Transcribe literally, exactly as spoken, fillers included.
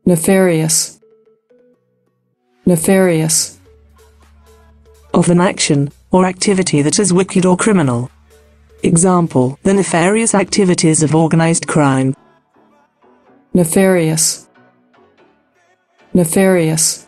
Nefarious. Nefarious. Of an action or activity that is wicked or criminal. Example, the nefarious activities of organized crime. Nefarious. Nefarious.